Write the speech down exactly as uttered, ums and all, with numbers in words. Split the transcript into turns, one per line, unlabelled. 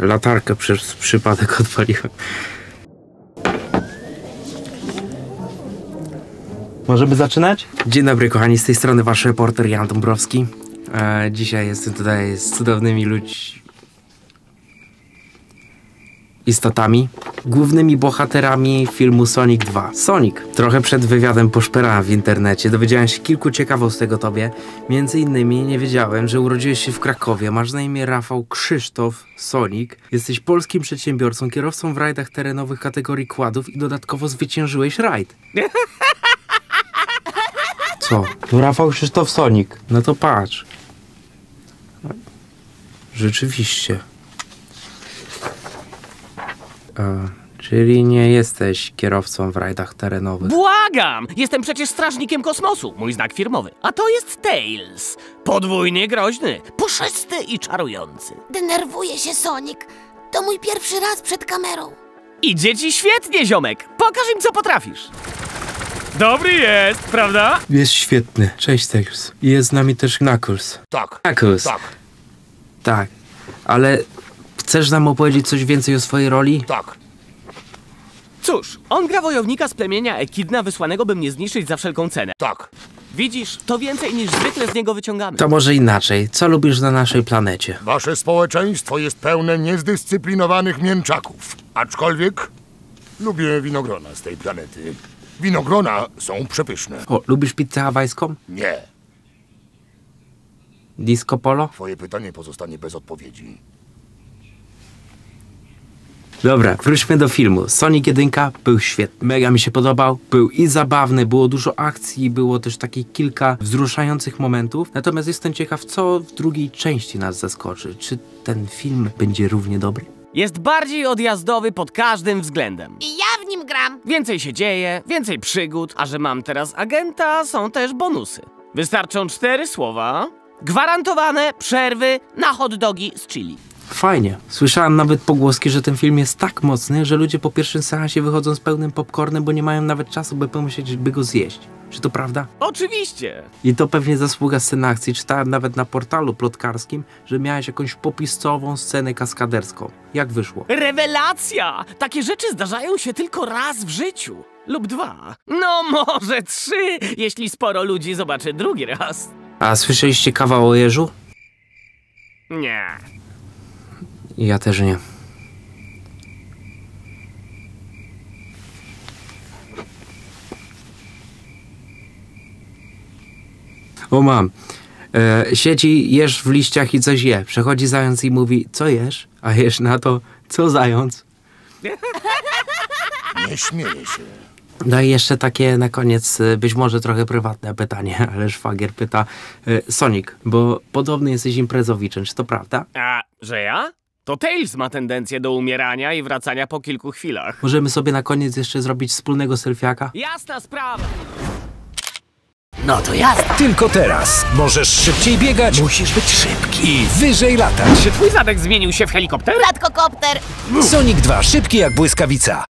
latarkę przez przypadek odpaliłem. Możemy zaczynać? Dzień dobry kochani, z tej strony wasz reporter Jan Dąbrowski. E, dzisiaj jestem tutaj z cudownymi ludźmi, istotami, głównymi bohaterami filmu Sonic dwa. Sonic. Trochę przed wywiadem poszperałem w internecie, dowiedziałem się kilku ciekawostek o tobie. Między innymi nie wiedziałem, że urodziłeś się w Krakowie, masz na imię Rafał Krzysztof Sonic, jesteś polskim przedsiębiorcą, kierowcą w rajdach terenowych kategorii quadów i dodatkowo zwyciężyłeś rajd. Co? To Rafał Krzysztof Sonic. No to patrz. Rzeczywiście. E, czyli nie jesteś kierowcą w rajdach terenowych.
Błagam! Jestem przecież strażnikiem kosmosu, mój znak firmowy. A to jest Tails. Podwójnie groźny, puszysty i czarujący.
Denerwuje się Sonic. To mój pierwszy raz przed kamerą.
Idzie ci świetnie, ziomek. Pokaż im, co potrafisz. Dobry jest, prawda?
Jest świetny. Cześć, Tails. I jest z nami też Knuckles.
Tak.
Knuckles.
Tak.
Tak. Ale chcesz nam opowiedzieć coś więcej o swojej roli?
Tak. Cóż, on gra wojownika z plemienia Ekidna wysłanego, by mnie zniszczyć za wszelką cenę. Tak. Widzisz, to więcej niż zwykle z niego wyciągamy.
To może inaczej. Co lubisz na naszej planecie?
Wasze społeczeństwo jest pełne niezdyscyplinowanych mięczaków. Aczkolwiek lubię winogrona z tej planety. Winogrona są przepyszne.
O, lubisz pizzę hawajską?
Nie.
Disco polo?
Twoje pytanie pozostanie bez odpowiedzi.
Dobra, wróćmy do filmu. Sonic jeden był świetny. Mega mi się podobał. Był i zabawny, było dużo akcji, było też takich kilka wzruszających momentów. Natomiast jestem ciekaw, co w drugiej części nas zaskoczy. Czy ten film będzie równie dobry?
Jest bardziej odjazdowy pod każdym względem.
I ja w nim gram.
Więcej się dzieje, więcej przygód, a że mam teraz agenta, są też bonusy. Wystarczą cztery słowa. Gwarantowane przerwy na hot dogi z chili.
Fajnie. Słyszałem nawet pogłoski, że ten film jest tak mocny, że ludzie po pierwszym seansie wychodzą z pełnym popcornem, bo nie mają nawet czasu, by pomyśleć, by go zjeść. Czy to prawda?
Oczywiście.
I to pewnie zasługa sceny akcji. Czytałem nawet na portalu plotkarskim, że miałeś jakąś popisową scenę kaskaderską. Jak wyszło?
Rewelacja! Takie rzeczy zdarzają się tylko raz w życiu. Lub dwa. No może trzy, jeśli sporo ludzi zobaczy drugi raz.
A słyszeliście kawał o jeżu?
Nie.
Ja też nie. O mam. E, siedzi, jesz w liściach i coś je. Przechodzi zając i mówi, co jesz? A jesz na to, co zając?
Nie śmieję się.
No i jeszcze takie na koniec, być może trochę prywatne pytanie, ale szwagier pyta, e, Sonic, bo podobny jesteś imprezowiczem, czy to prawda?
A, że ja? To Tails ma tendencję do umierania i wracania po kilku chwilach.
Możemy sobie na koniec jeszcze zrobić wspólnego selfiaka?
Jasna sprawa.
No to jasne.
Tylko teraz możesz szybciej biegać, musisz być szybki i wyżej latać.
Czy twój zadek zmienił się w helikopter?
Rzadkokopter.
Sonic dwa, szybki jak błyskawica.